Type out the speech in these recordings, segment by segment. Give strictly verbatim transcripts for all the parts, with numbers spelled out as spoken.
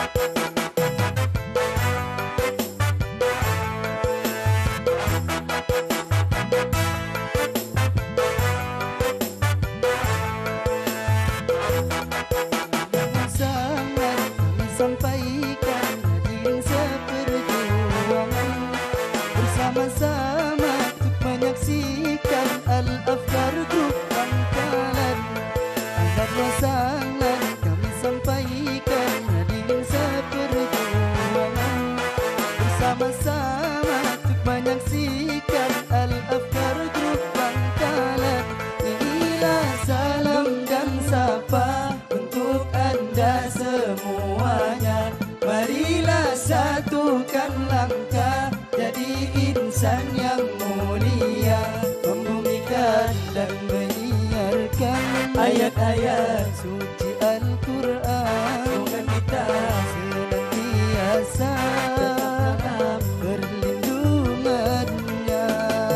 Sampaikan hadirin seperjuangan bersama-sama untuk menyaksikan Al-Afkar Group Bangkalan. Ahlan wa sahlan kami sampaikan hadirin seperjuangan bersama-sama untuk menyaksikan Al-Afkar Group Bangkalan. Inilah salam dan sapa untuk anda semuanya. Marilah satukan langkah jadi insan yang mulia, membumikan dan menyiarkan ayat-ayat suci Al-Quran. Semoga kita senantiasa dalam perlindungannya.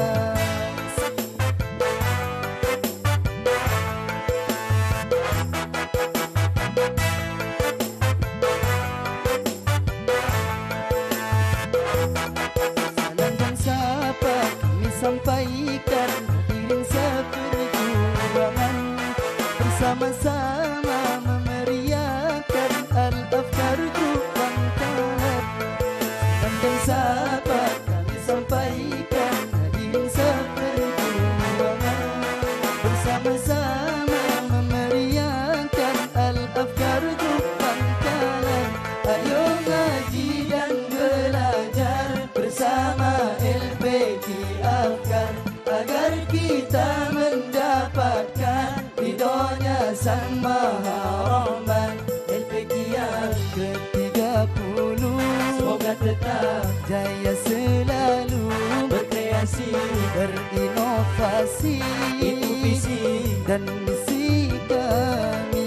Sampaikan hadirin seperjuangan bersama-sama memeriahkan Al-Afkar Group Bangkalan. Salam dan sapa kami sampaikan hadirin seperjuangan bersama-sama memeriahkan Al-Afkar Group Bangkalan. Ayo ngaji dan belajar bersama L P G Afkar agar kita mendapatkan ridhonya Sang Maha Rahman. L P G yang ke tiga puluh semoga tetap jaya selalu, berkreasi, berinovasi, itu visi dan misi kami.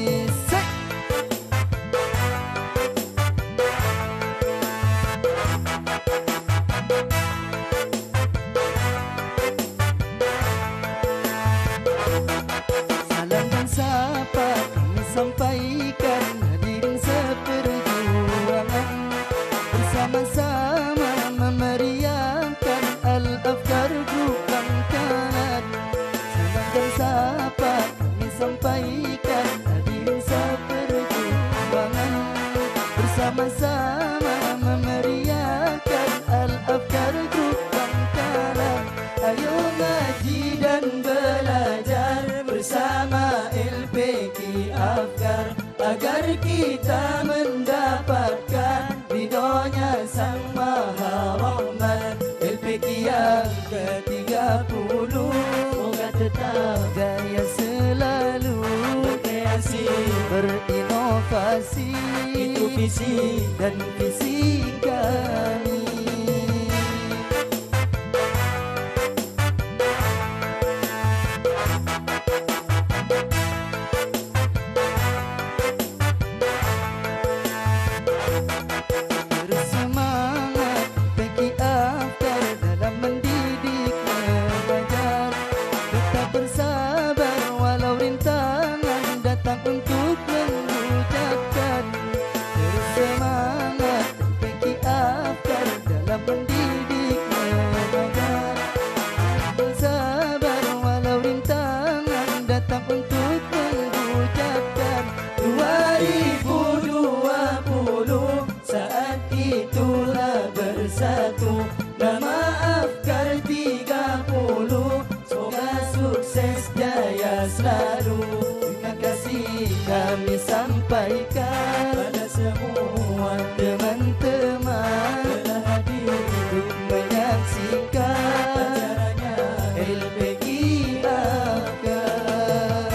Sapa kami sampaikan hadirin seperjuangan bersama-sama memeriahkan Al-Afkar Group Bangkalan. Salam dan sapa kami sampaikan hadirin seperjuangan bersama-sama memeriahkan Al-Afkar Group Bangkalan. Ayo ngaji dan belajar bersama L P G Afkar agar kita mendapatkan ridhonya Sang Maha Rahman. L P G yang ke tiga puluh semoga tetap jaya selalu, berkreasi, berinovasi, itu visi dan visi kami. Untuk mengucapkan terus semangat dan P K Afkar dalam mendidik mengajar. Bersabar walau rintangan datang untuk mengucapkan dua ribu dua puluh saat itulah bersatu nama Afkar tiga puluh. Semoga sukses jaya selalu. Kami sampaikan pada semua teman-teman telah hadir untuk menyaksikan acaranya L P G Afkar.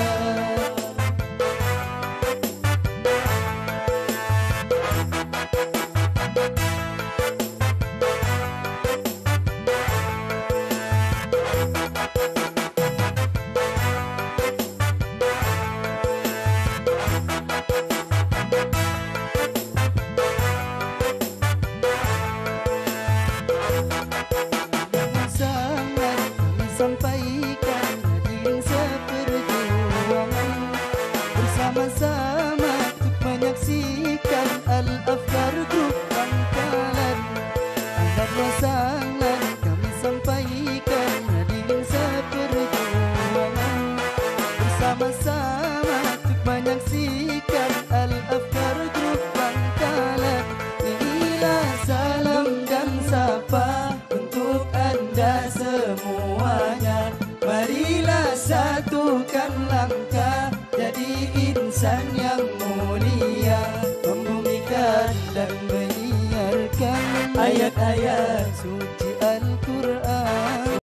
Marilah salam dan sapa untuk Anda semuanya. Marilah satukan langkah jadi insan yang mulia, membumikan dan menyiarkan ayat-ayat suci.